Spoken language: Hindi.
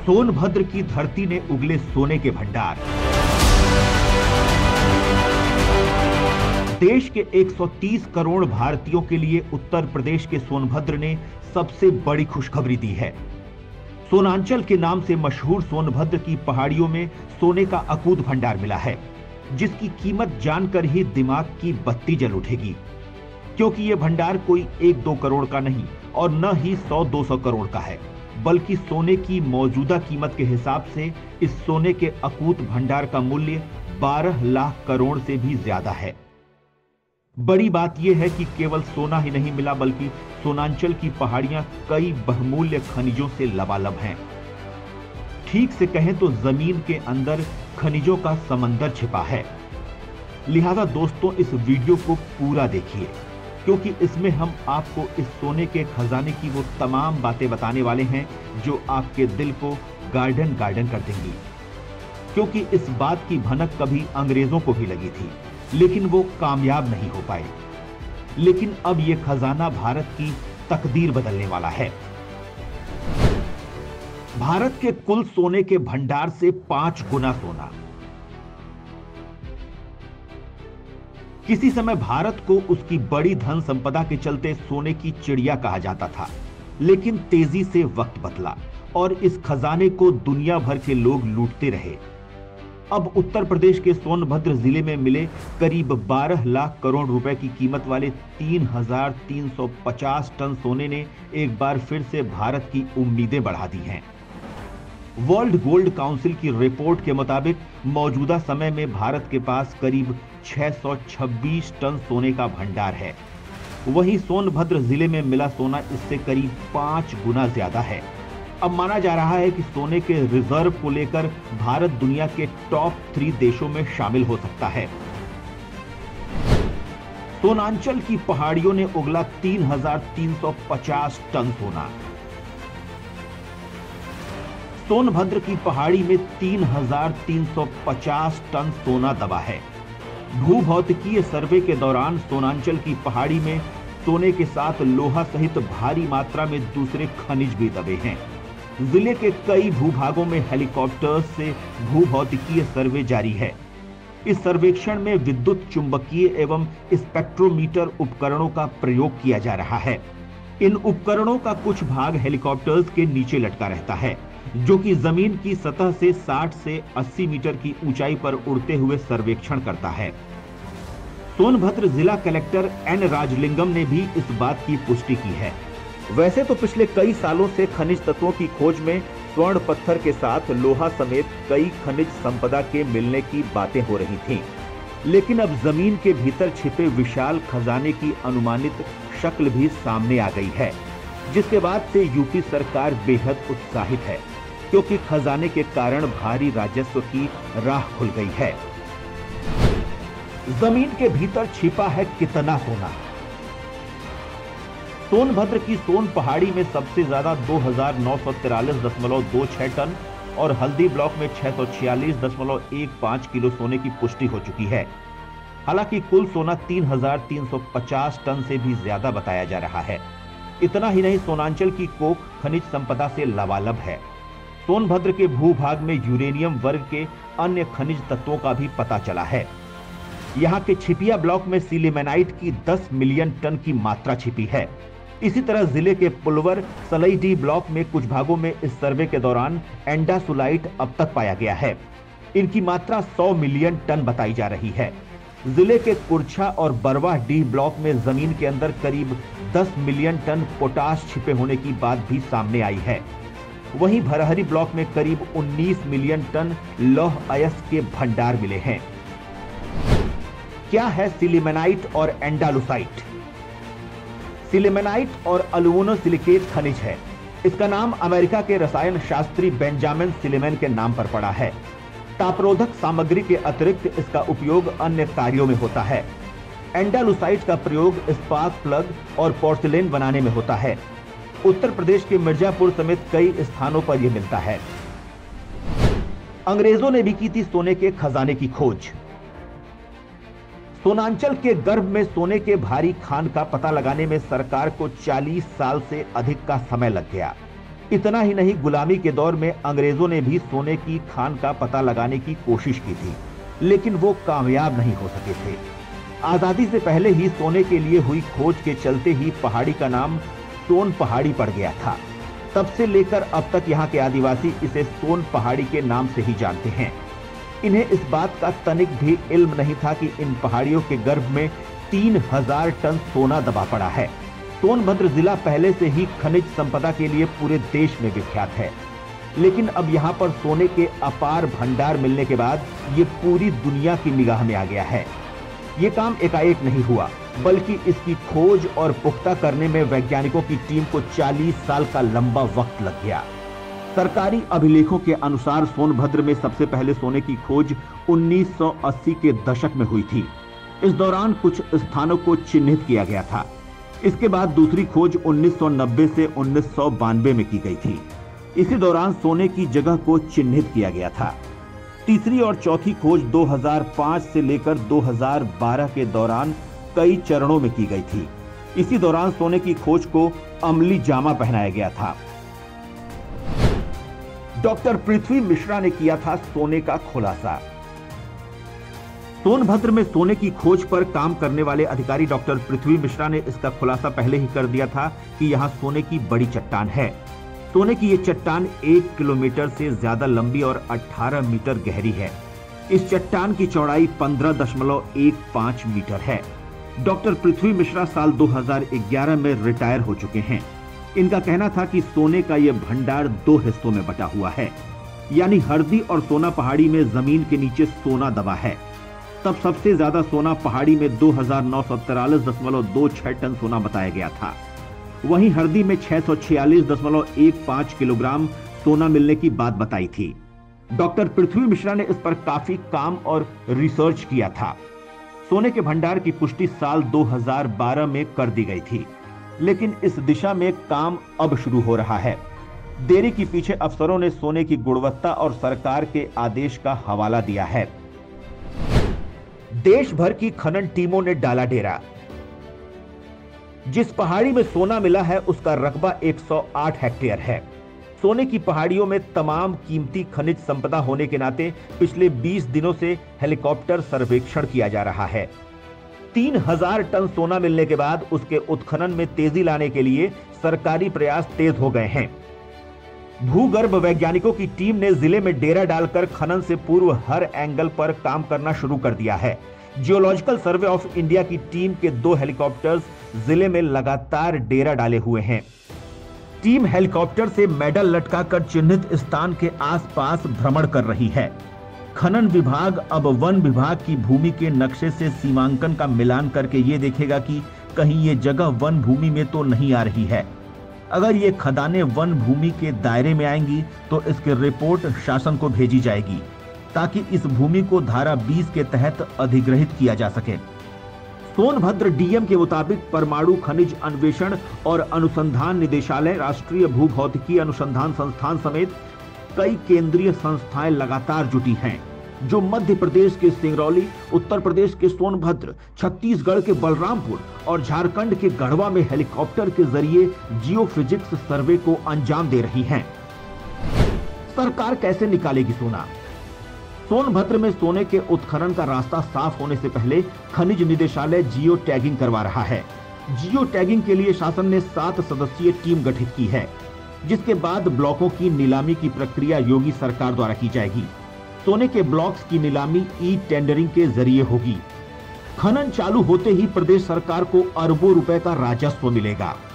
सोनभद्र की धरती ने उगले सोने के भंडार। देश के 130 करोड़ भारतीयों के लिए उत्तर प्रदेश के सोनभद्र ने सबसे बड़ी खुशखबरी दी है। सोनांचल के नाम से मशहूर सोनभद्र की पहाड़ियों में सोने का अकूत भंडार मिला है, जिसकी कीमत जानकर ही दिमाग की बत्ती जल उठेगी, क्योंकि यह भंडार कोई 1-2 करोड़ का नहीं और न ही 100-200 करोड़ का है, बल्कि सोने की मौजूदा कीमत के हिसाब से इस सोने के अकूत भंडार का मूल्य 12 लाख करोड़ से भी ज्यादा है। बड़ी बात यह है कि केवल सोना ही नहीं मिला, बल्कि सोनांचल की पहाड़ियां कई बहुमूल्य खनिजों से लबालब हैं। ठीक से कहें तो जमीन के अंदर खनिजों का समंदर छिपा है। लिहाजा दोस्तों, इस वीडियो को पूरा देखिए, क्योंकि इसमें हम आपको इस सोने के खजाने की वो तमाम बातें बताने वाले हैं जो आपके दिल को गार्डन गार्डन कर देंगी। क्योंकि इस बात की भनक कभी अंग्रेजों को भी लगी थी, लेकिन वो कामयाब नहीं हो पाए। लेकिन अब यह खजाना भारत की तकदीर बदलने वाला है। भारत के कुल सोने के भंडार से 5 गुना सोना। किसी समय भारत को उसकी बड़ी धन संपदा के चलते सोने की चिड़िया कहा जाता था, लेकिन तेजी से वक्त बदला और इस खजाने को दुनिया भर के लोग लूटते रहे। अब उत्तर प्रदेश के सोनभद्र जिले में मिले करीब 12 लाख करोड़ रुपए की कीमत वाले 3,350 टन सोने ने एक बार फिर से भारत की उम्मीदें बढ़ा दी हैं। वर्ल्ड गोल्ड काउंसिल की रिपोर्ट के मुताबिक मौजूदा समय में भारत के पास करीब 626 टन सोने का भंडार है। वहीं सोनभद्र जिले में मिला सोना इससे करीब 5 गुना ज्यादा है। अब माना जा रहा है कि सोने के रिजर्व को लेकर भारत दुनिया के टॉप 3 देशों में शामिल हो सकता है। सोनांचल की पहाड़ियों ने उगला 3,350 टन सोना। सोनभद्र की पहाड़ी में 3,350 टन सोना दबा है। भूभौतिकीय सर्वे के दौरान सोनांचल की पहाड़ी में सोने के साथ लोहा सहित भारी मात्रा में दूसरे खनिज भी दबे हैं। जिले के कई भूभागों में हेलीकॉप्टर्स से भूभौतिकीय सर्वे जारी है। इस सर्वेक्षण में विद्युत चुंबकीय एवं स्पेक्ट्रोमीटर उपकरणों का प्रयोग किया जा रहा है। इन उपकरणों का कुछ भाग हेलीकॉप्टर्स के नीचे लटका रहता है, जो कि जमीन की सतह से 60 से 80 मीटर की ऊंचाई पर उड़ते हुए सर्वेक्षण करता है। सोनभद्र जिला कलेक्टर एन राजलिंगम ने भी इस बात की पुष्टि की है। वैसे तो पिछले कई सालों से खनिज तत्वों की खोज में स्वर्ण पत्थर के साथ लोहा समेत कई खनिज संपदा के मिलने की बातें हो रही थीं, लेकिन अब जमीन के भीतर छिपे विशाल खजाने की अनुमानित शक्ल भी सामने आ गई है, जिसके बाद से यूपी सरकार बेहद उत्साहित है, क्योंकि खजाने के कारण भारी राजस्व की राह खुल गई है। जमीन के भीतर छिपा है कितना सोना। सोनभद्र की सोन पहाड़ी में सबसे ज्यादा 2,943.26 टन और हल्दी ब्लॉक में 646.15 किलो सोने की पुष्टि हो चुकी है। हालांकि कुल सोना 3,350 टन से भी ज्यादा बताया जा रहा है। इतना ही नहीं, सोनांचल की कोक खनिज संपदा से लबालब है। सोनभद्र के भूभाग में यूरेनियम वर्ग के अन्य खनिज तत्वों का भी पता चला है। यहाँ के छिपिया ब्लॉक में सिलिमेनाइट की 10 मिलियन टन की मात्रा छिपी है। इसी तरह जिले के पुलवर सलईडी ब्लॉक में कुछ भागों में इस सर्वे के दौरान एंडासुलाइट अब तक पाया गया है। इनकी मात्रा 100 मिलियन टन बताई जा रही है। जिले के कुरछा और बरवाह डी ब्लॉक में जमीन के अंदर करीब 10 मिलियन टन पोटाश छिपे होने की बात भी सामने आई है। वहीं भरहरी ब्लॉक में करीब 19 मिलियन टन लौह अयस्क के भंडार मिले हैं। क्या है सिलिमेनाइट और एंडालुसाइट? सिलिमेनाइट और अल्यूमिनोसिलिकेट खनिज है। इसका नाम अमेरिका के रसायन शास्त्री बेंजामिन सिलिमेन के नाम पर पड़ा है। तापरोधक सामग्री के अतिरिक्त इसका उपयोग अन्य कार्यों में होता है। एंडालुसाइट का प्रयोग इस्पात, प्लग और पोर्सिलेन बनाने में होता है। उत्तर प्रदेश के मिर्जापुर समेत कई स्थानों पर यह मिलता है। अंग्रेजों ने भी की थी सोने के खजाने की खोज। सोनांचल के गर्भ में सोने के भारी खान का पता लगाने में सरकार को 40 साल से अधिक का समय लग गया। इतना ही नहीं, गुलामी के दौर में अंग्रेजों ने भी सोने की खान का पता लगाने की कोशिश की थी, लेकिन वो कामयाब नहीं हो सके थे। आजादी से पहले ही सोने के लिए हुई खोज के चलते ही पहाड़ी का नाम सोन पहाड़ी पड़ गया था। तब से लेकर अब तक यहाँ के आदिवासी इसे सोन पहाड़ी के नाम से ही जानते हैं। इन्हें इस बात का तनिक भी इल्म नहीं था कि इन पहाड़ियों के गर्भ में 3000 टन सोना दबा पड़ा है। सोनभद्र जिला पहले से ही खनिज संपदा के लिए पूरे देश में विख्यात है, लेकिन अब यहाँ पर सोने के अपार भंडार मिलने के बाद ये पूरी दुनिया की निगाह में आ गया है। ये काम एकाएक नहीं हुआ, बल्कि इसकी खोज और पुख्ता करने में वैज्ञानिकों की टीम को 40 साल का लंबा वक्त लग गया। सरकारी अभिलेखों के अनुसार सोनभद्र में सबसे पहले सोने की खोज 1980 के दशक में हुई थी। इस दौरान कुछ स्थानों को चिन्हित किया गया था। इसके बाद दूसरी खोज 1990 से 1992 में की गई थी। इसी दौरान सोने की जगह को चिन्हित किया गया था। तीसरी और चौथी खोज 2005 से लेकर 2012 के दौरान कई चरणों में की गई थी। इसी दौरान सोने की खोज को अमली जामा पहनाया गया था। डॉक्टर पृथ्वी मिश्रा ने किया था सोने का खुलासा। सोनभद्र में सोने की खोज पर काम करने वाले अधिकारी डॉक्टर पृथ्वी मिश्रा ने इसका खुलासा पहले ही कर दिया था कि यहां सोने की बड़ी चट्टान है। सोने की यह चट्टान 1 किलोमीटर से ज्यादा लंबी और 18 मीटर गहरी है। इस चट्टान की चौड़ाई 15.15 मीटर है। डॉक्टर पृथ्वी मिश्रा साल 2011 में रिटायर हो चुके हैं। इनका कहना था कि सोने का यह भंडार 2 हिस्सों में बटा हुआ है, यानी हरदी और सोना पहाड़ी में जमीन के नीचे सोना दबा है। तब सबसे ज्यादा सोना पहाड़ी में 2943.26 टन सोना बताया गया था। वहीं हरदी में 646.15 किलोग्राम सोना मिलने की बात बताई थी। डॉक्टर पृथ्वी मिश्रा ने इस पर काफी काम और रिसर्च किया था। सोने के भंडार की पुष्टि साल 2012 में कर दी गई थी, लेकिन इस दिशा में काम अब शुरू हो रहा है। देरी के पीछे अफसरों ने सोने की गुणवत्ता और सरकार के आदेश का हवाला दिया है। देश भर की खनन टीमों ने डाला डेरा। जिस पहाड़ी में सोना मिला है उसका रकबा 108 हेक्टेयर है। सोने की पहाड़ियों में तमाम कीमती खनिज संपदा होने के नाते पिछले 20 दिनों से हेलीकॉप्टर सर्वेक्षण किया जा रहा है। 3000 टन सोना मिलने के बाद उसके उत्खनन में तेजी लाने के लिए सरकारी प्रयास तेज हो गए हैं। भूगर्भ वैज्ञानिकों की टीम ने जिले में डेरा डालकर खनन से पूर्व हर एंगल पर काम करना शुरू कर दिया है। जियोलॉजिकल सर्वे ऑफ इंडिया की टीम के 2 हेलीकॉप्टर्स जिले में लगातार डेरा डाले हुए हैं। टीम हेलीकॉप्टर से मेडल लटकाकर चिन्हित स्थान के आसपास भ्रमण कर रही है। खनन विभाग अब वन विभाग की भूमि के नक्शे से सीमांकन का मिलान करके ये देखेगा कि कहीं ये जगह वन भूमि में तो नहीं आ रही है। अगर ये खदानें वन भूमि के दायरे में आएंगी तो इसकी रिपोर्ट शासन को भेजी जाएगी, ताकि इस भूमि को धारा 20 के तहत अधिग्रहित किया जा सके। सोनभद्र डीएम के मुताबिक परमाणु खनिज अन्वेषण और अनुसंधान निदेशालय, राष्ट्रीय भूभौतिकी अनुसंधान संस्थान समेत कई केंद्रीय संस्थाएं लगातार जुटी हैं, जो मध्य प्रदेश के सिंगरौली, उत्तर प्रदेश के सोनभद्र, छत्तीसगढ़ के बलरामपुर और झारखंड के गढ़वा में हेलीकॉप्टर के जरिए जियोफिजिक्स सर्वे को अंजाम दे रही हैं। सरकार कैसे निकालेगी सोना? सोनभद्र में सोने के उत्खनन का रास्ता साफ होने से पहले खनिज निदेशालय जियो टैगिंग करवा रहा है। जियो टैगिंग के लिए शासन ने 7 सदस्यीय टीम गठित की है, जिसके बाद ब्लॉकों की नीलामी की प्रक्रिया योगी सरकार द्वारा की जाएगी। सोने के ब्लॉक्स की नीलामी ई टेंडरिंग के जरिए होगी। खनन चालू होते ही प्रदेश सरकार को अरबों रुपए का राजस्व मिलेगा।